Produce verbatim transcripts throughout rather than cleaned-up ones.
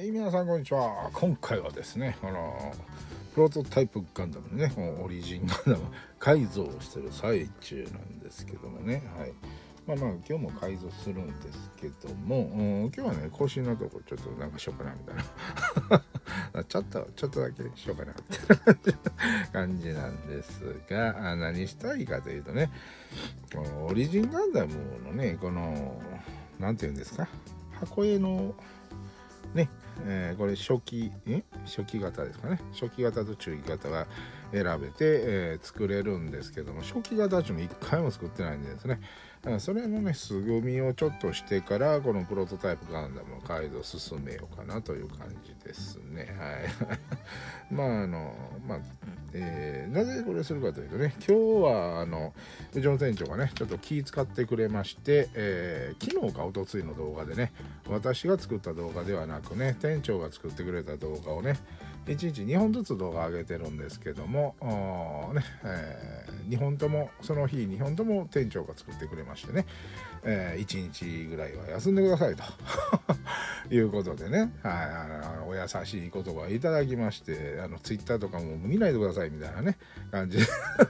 はい、皆さんこんにちは。今回はですね、あのプロトタイプガンダムね、オリジンガンダム改造してる最中なんですけどもね、はい。まあまあ今日も改造するんですけども、うん、今日はね更新のとこちょっとなんかしようかなみたいなちょっとちょっとだけしようかなって感じなんですが、何したいかというとね、このオリジンガンダムのね、このなんていうんですか、箱絵のね、えー、これ初期ん初期型ですかね。初期型と中期型が選べて、えー、作れるんですけども、初期型っていうのいっかいも作ってないんでですね、それのね素組みをちょっとしてからこのプロトタイプガンダムの改造を進めようかなという感じですね。はいまああのまあ、えー、なぜこれするかというとね、今日はあのうちの店長がねちょっと気使ってくれまして、えー、昨日かおとついの動画でね、私が作った動画ではなくね、店長が作ってくれた動画をねいちにちにほんずつ動画上げてるんですけども、ねえー、にほんともその日にほんとも店長が作ってくれましてね、えー、いちにちぐらいは休んでくださいということでね、はい、お優しい言葉をいただきまして、あのツイッターとかも見ないでくださいみたいなね感じで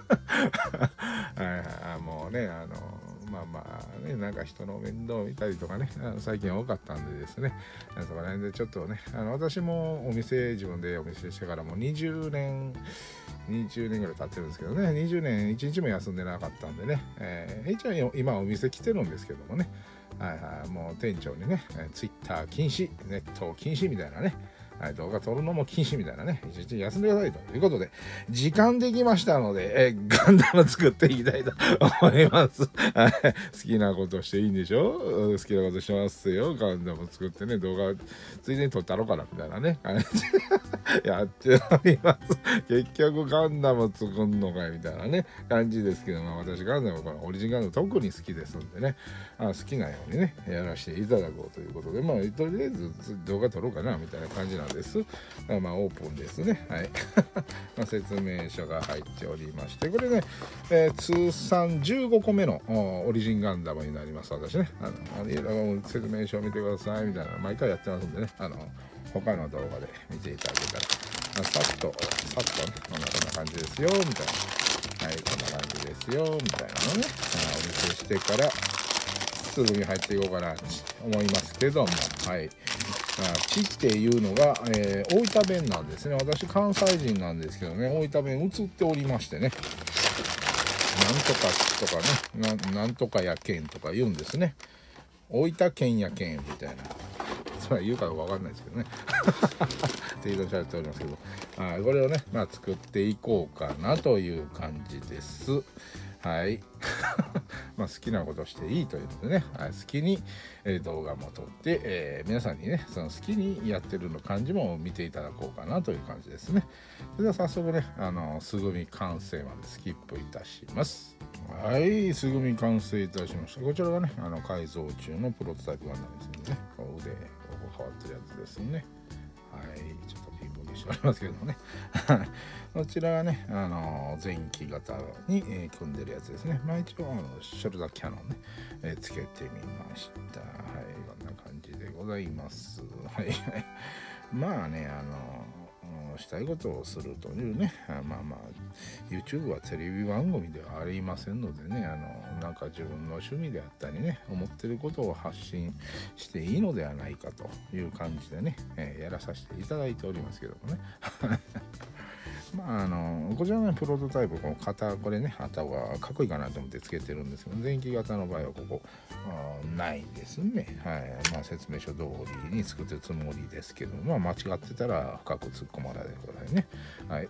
はい、もうねあのまあまあね、なんか人の面倒を見たりとかね、あの最近多かったんでですね、そこら辺でちょっとね、あの私もお店自分でお店してからもうにじゅうねんにじゅうねんぐらい経ってるんですけどね、にじゅうねんいちにちも休んでなかったんでね、えー、一応今お店来てるんですけどもね、はいはい、もう店長にね、ツイッター禁止、ネット禁止みたいなね、はい、動画撮るのも禁止みたいなね、一日休んでくださいということで、時間できましたので、えガンダム作っていきたいと思います。はい、好きなことしていいんでしょ？好きなことしますよ。ガンダム作ってね、動画ついでに撮ったろうかなみたいなね、やっております。結局ガンダム作んのかいみたいなね、感じですけども、私ガンダムこのオリジンガンダム特に好きですんでね、あ好きなようにね、やらせていただこうということで、まあ、とりあえず動画撮ろうかなみたいな感じなんです。まあ、まあオープンですね。はい。まあ説明書が入っておりまして、これね、えー、通算じゅうごこめのオリジンガンダムになります。私ね、あのあの説明書を見てくださいみたいな毎回やってますんでね、あの他の動画で見ていただけたら、まあ、さっとさっとね、こんな感じですよみたいな、はい、こんな感じですよみたいなのね、お見せしてからすぐに入っていこうかなと思いますけども、はい。地っていうのが、えー、大分弁なんですね。私関西人なんですけどね、大分弁映っておりましてね、なんとかとかね、な, なんとかやけんとか言うんですね。大分県やけんみたいな、それは言うかどうか分かんないですけどねって言い出されておりますけど、あこれをね、まあ、作っていこうかなという感じです。はいまあ好きなことしていいというのでね、好きに、えー、動画も撮って、えー、皆さんにねその好きにやってるの感じも見ていただこうかなという感じですね。それでは早速ね、あの素組み完成までスキップいたします。はい、素組み完成いたしました。こちらがね、あの改造中のプロトタイプガンダムですね。こう腕ここ変わってるやつですね。はい、ちょっとピンボケしておりますけどもねこちらはね、あの前期型に、えー、組んでるやつですね。まあ一応あのショルダーキャノンね、えー、つけてみました。はい、こんな感じでございます。はいまあね、あのしたいことをするというね、まあまあ YouTube はテレビ番組ではありませんのでね、あのなんか自分の趣味であったりね、思ってることを発信していいのではないかという感じでね、えー、やらさせていただいておりますけどもねまああのこちらの、ね、プロトタイプこの型、これね旗はかっこいいかなと思ってつけてるんですけど、前期型の場合はここないですね。はい、まあ説明書通りに作ってるつもりですけど、まあ間違ってたら深く突っ込まれてくださいね。はい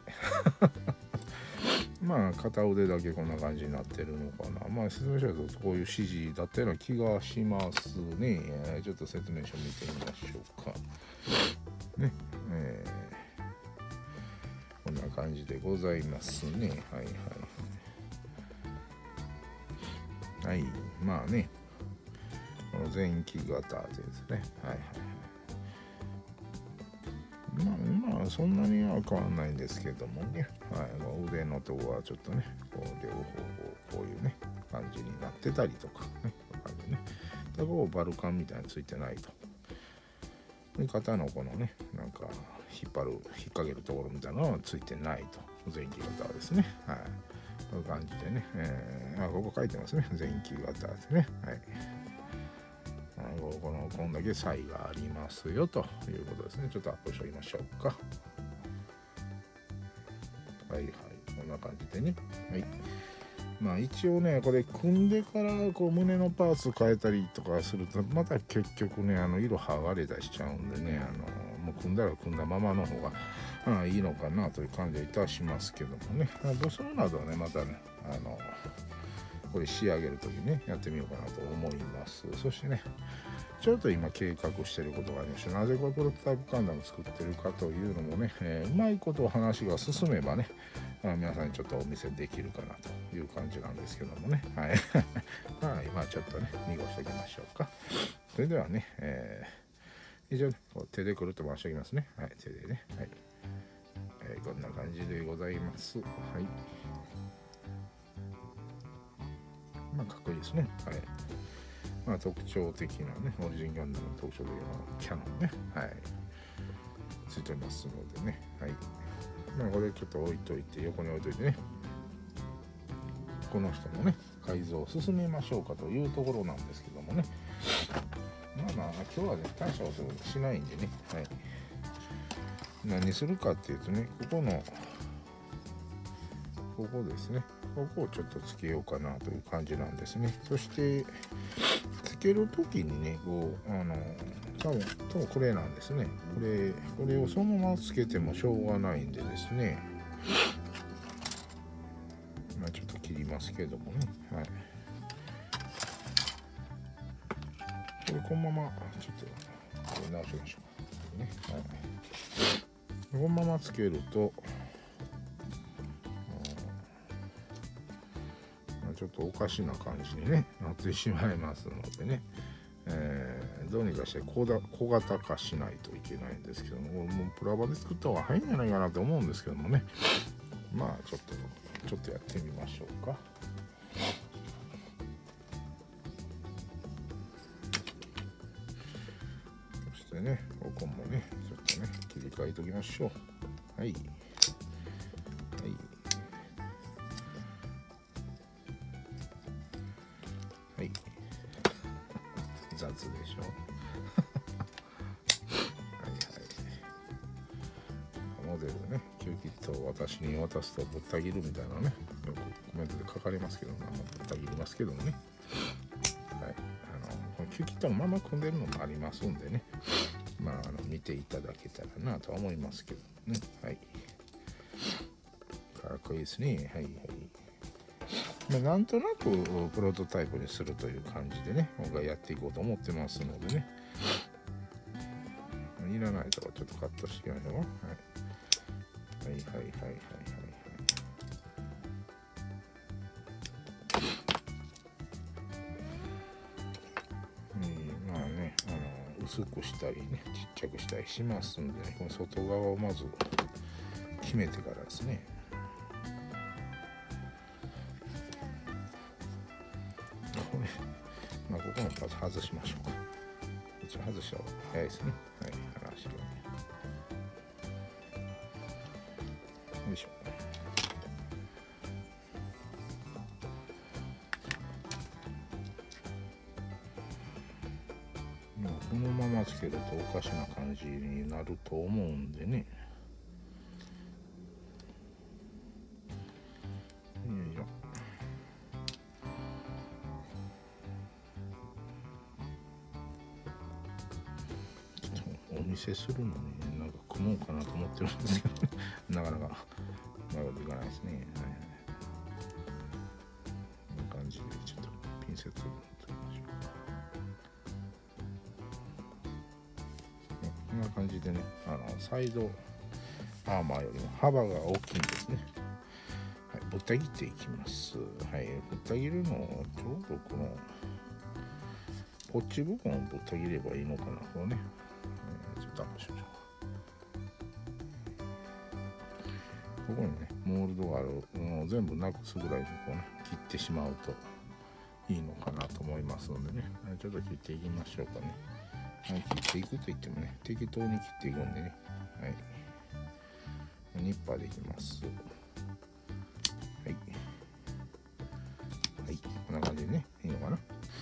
まあ片腕だけこんな感じになってるのかな。まあ説明書だとこういう指示だったような気がしますね。ちょっと説明書見てみましょうかね。えーこんな感じでございますね。はいはいはい。まあね、この前期型ですね。はいはいはい。まあまあそんなには変わんないんですけどもね。はい。腕のとこはちょっとね、こう両方こういうね感じになってたりとかね、こういう感じね。でこうバルカンみたいについてないと。 肩のこのねなんか引っ張る引っ掛けるところみたいなのはついてないと、前期型はですね。はい、こういう感じでね、えー、あここ書いてますね、前期型ですね。はい、このこんだけ差異がありますよということですね。ちょっとアップしておきましょうか。はいはい、こんな感じでね。はい、まあ一応ねこれ組んでからこう胸のパーツ変えたりとかするとまた結局ねあの色剥がれたりしちゃうんでね、あのもう組んだら組んだままの方があいいのかなという感じはいたしますけどもね。武装などはねまたねあのこれ仕上げるときねやってみようかなと思います。そしてねちょっと今計画していることがありまして、なぜこれプロトタイプカンダム作ってるかというのもね、えー、うまいこと話が進めばね、まあ、皆さんにちょっとお見せできるかなという感じなんですけどもね。はい。まあ今ちょっとね、濁しておきましょうか。それではね、えー、一応、ね、こう手でくるっと回しておきますね。はい、手でね。はい。えー、こんな感じでございます。はい。まあかっこいいですね。はい。まあ、特徴的なね、オリジンガンダムの特徴的なキャノンね、はい、ついてますのでね、はい。まあ、これちょっと置いといて、横に置いといてね、この人のね、改造を進めましょうかというところなんですけどもね、まあまあ、今日はね、大したことしないんでね、はい。何するかっていうとね、ここの、ここですね、ここをちょっとつけようかなという感じなんですね。そして、つけるときにね、こう、あの、多分、多分これなんですね。これ、これをそのままつけてもしょうがないんでですね。まあちょっと切りますけどもね。はい。これこのまま、ちょっと、これ直しましょう。ね。はい。このままつけると、ちょっとおかしな感じに、ね、なってしまいますのでね、えー、どうにかして小だ小型化しないといけないんですけども、もうプラバで作った方が早いんじゃないかなと思うんですけどもね、まあちょっとちょっとやってみましょうか。そしてね、ここもねちょっとね切り替えておきましょう。はい。はい、雑でしょはいはい。モデルね、キューキットを私に渡すとぶった切るみたいなね、よくコメントで書かれますけど、まあ、ぶった切りますけどもね。はい、あのこのキューキットのまま組んでるのもありますんでね、まあ、あの見ていただけたらなとは思いますけどね。はい。かっこいいですね。はいはい。まあ、なんとなくプロトタイプにするという感じでね、僕はやっていこうと思ってますのでね。いらないとこちょっとカットしていきましょう。はい、はいはいはいはいはいはい。まあね、あの薄くしたりね、ちっちゃくしたりしますんでね、この外側をまず決めてからですね。まあ、ここのパーツ外しましょうか。こっち外した方が早いですね。はい、話が。よいしょ。まあ、このままつけるとおかしな感じになると思うんでね。よいしょ。お見せするのに、ね、なんか組もうかなと思ってるんですけどなかなかうまくいかないですね。はい、こんな感じでちょっとピンセットを取りましょう。こんな感じでね、あのサイドアーマーよりも幅が大きいんですね。はい、ぶった切っていきます。はい、ぶった切るのをちょうどこのポッチ部分をぶった切ればいいのかな。こうね、ちょっとアップしましょう。ここにね、モールドがあるのを全部なくすぐらいにこうね、切ってしまうといいのかなと思いますのでね、ちょっと切っていきましょうかね。 はい、切っていくといってもね、適当に切っていくんでね。はい。ニッパーでいきます。はい。はい。こんな感じでね、いいのかな。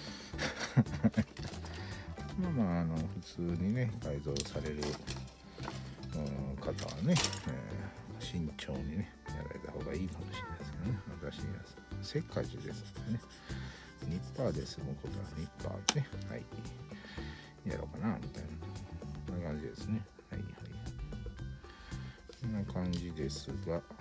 まあまあ、あの、普通にね、改造される、うん、方はね、えー、慎重にね、やられた方がいいかもしれないですけどね。私にはせっかちですのでね。ニッパーで済むことはニッパーでね、はい。やろうかな、みたいな。こんな感じですね。はいはい。こんな感じですが、あ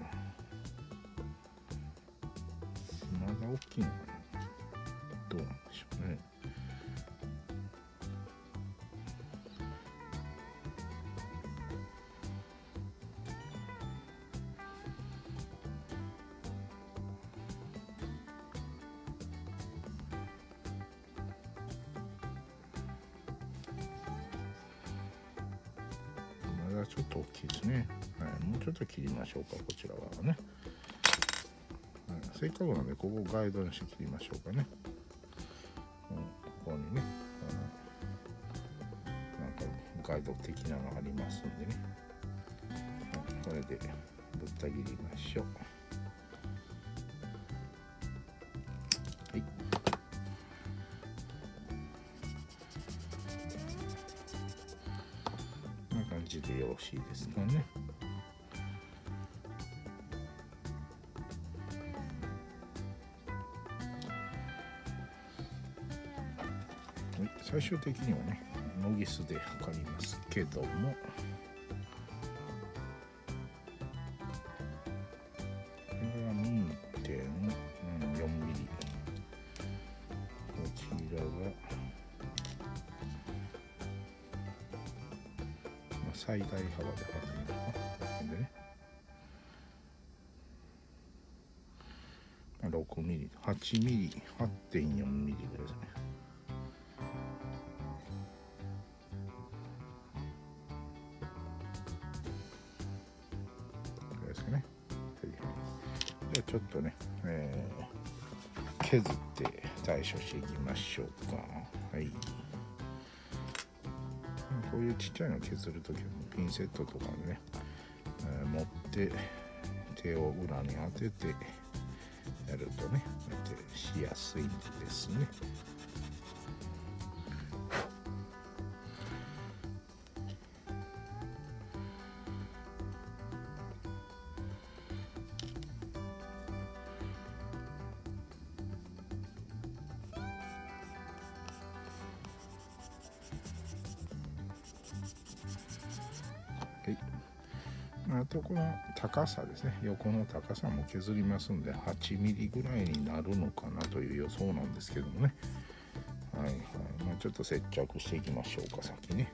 まだ大きいのかな。どうなんでしょうね。まだちょっと大きいですね。はい、もうちょっと切りましょうか、こちらはね。はい、せっかくなんで、ここガイドにして切りましょうかね。うん、ここにね、なんかガイド的なのありますんでね。はい、これでぶった切りましょう。はい。こんな感じでよろしいですかね。最終的にはね、ノギスで測りますけども、これは にてんよんミリ、こちらが、まあ、最大幅で測るのかな、でね、ろくミリ、はちミリ、はってんよんミリぐらいですね。ちょっとね、えー、削って対処していきましょうか。はい。こういうちっちゃいの削るときはピンセットとかでね、えー、持って手を裏に当ててやるとね、しやすいんですね。あとこの高さですね、横の高さも削りますんではちミリぐらいになるのかなという予想なんですけどもね。はいはい、まあ、ちょっと接着していきましょうか、先ね。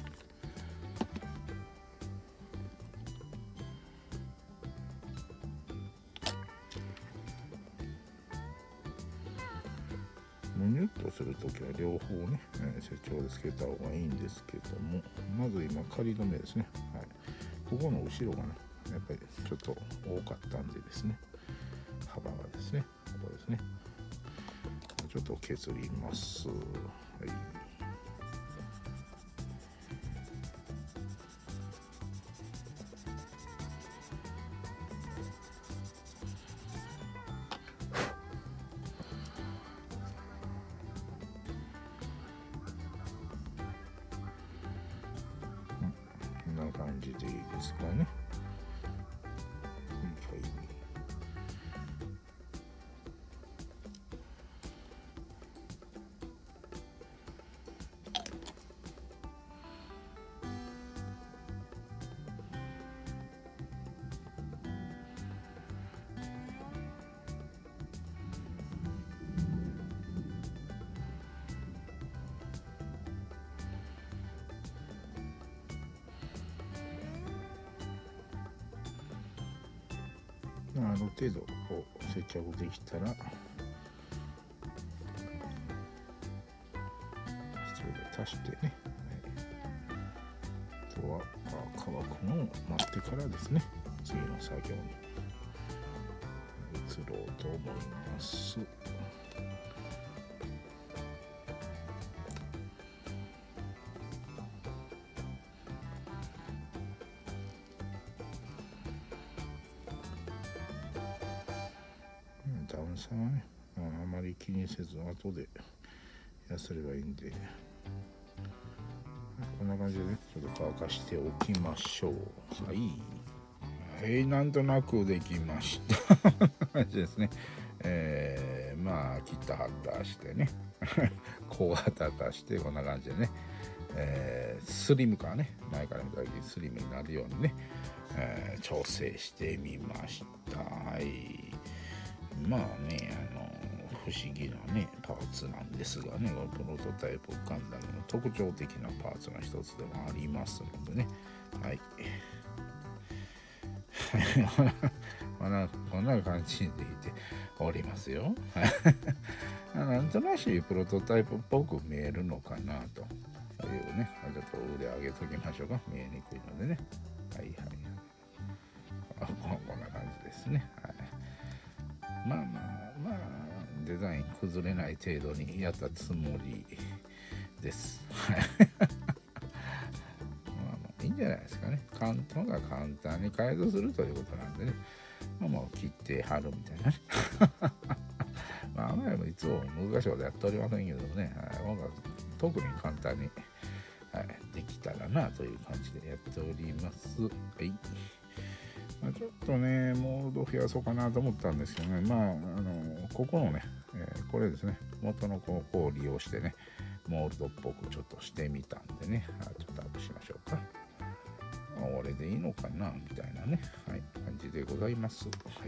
むにゅっとするときは両方ね、えー、接着でつけた方がいいんですけども、まず今仮止めですね。はい、ここの後ろがね、やっぱりちょっと多かったんでですね、幅がですね、ここですね、ちょっと削ります。はい。こんな感じでいいですかね。ある程度こう接着できたら、それで足してね、あとは乾くのを待ってからですね、次の作業に移ろうと思います。 さはね、あまり気にせず後でやすればいいんで、こんな感じでねちょっと乾かしておきましょう。はいはい、なんとなくできました感じですね。えー、まあ切ったはったしてね小型化してこんな感じでね、えー、スリム感ね、前から見た時にスリムになるようにね、えー、調整してみました。はい、まあね、あの不思議なねパーツなんですがね、プロトタイプガンダムの特徴的なパーツの一つでもありますのでね、はいこんなこんな感じでいておりますよなんとなしプロトタイプっぽく見えるのかなというね、ちょっと腕上げときましょうか。見えにくいのでね、はいはいあ、こんな感じですね。はい、まあまあまあデザイン崩れない程度にやったつもりですまあいいんじゃないですかね。簡単が簡単に改造するということなんでね、まあもう切って貼るみたいなねまああまりもいつも難しいことやっておりませんけどね、はい、特に簡単に、はい、できたらなという感じでやっております。はい、まあ、ちょっとねモード増やそうかなと思ったんですけどね、まああのここのね、えー、これですね、元のここを利用してねモールドっぽくちょっとしてみたんでね、あちょっとアップしましょうか。あれでいいのかなみたいなね、はい、感じでございます。はい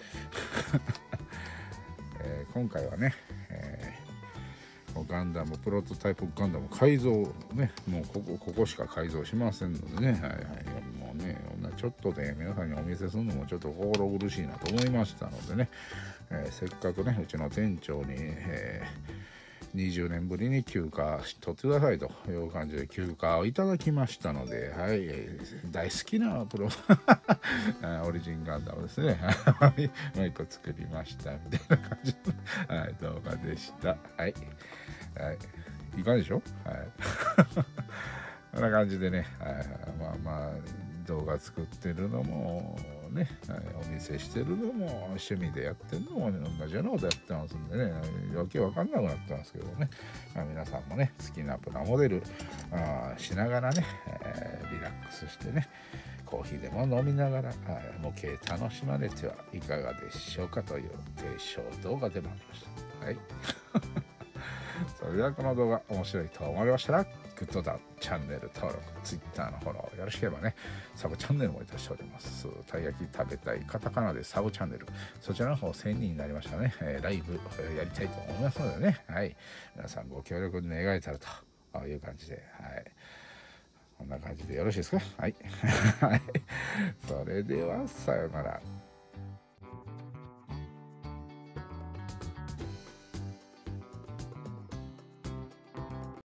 えー、今回はね、えー、ガンダムプロトタイプガンダム改造ね、もうここここしか改造しませんのでね、はいはい、もうねちょっとで皆さんにお見せするのもちょっと心苦しいなと思いましたのでね、えー、せっかくねうちの店長に、えーにじゅうねんぶりに休暇取ってくださいという感じで休暇をいただきましたので、はい、大好きなプロオリジンガンダムですねもう一個作りましたみたいな感じの、はい、動画でした。はい、はい、いかがでしょう。はいこんな感じでね、はい、まあまあ動画作ってるのもね、はい、お見せしてるのも趣味でやってるのも同じようなことやってますんでね、わけわかんなくなってますけどね、まあ、皆さんもね好きなプラモデルあしながらね、えー、リラックスしてねコーヒーでも飲みながら模型楽しまれてはいかがでしょうかという提唱動画でもありました。はいそれではこの動画面白いと思われましたらグッドだチャンネル登録 Twitter のフォローよろしければねサブチャンネルもいたしております。たい焼き食べたいカタカナでサブチャンネルそちらの方せんにんになりましたね、えー、ライブやりたいと思いますのでね、はい、皆さんご協力願えたらという感じで、はい、こんな感じでよろしいですか。はいそれではさようなら。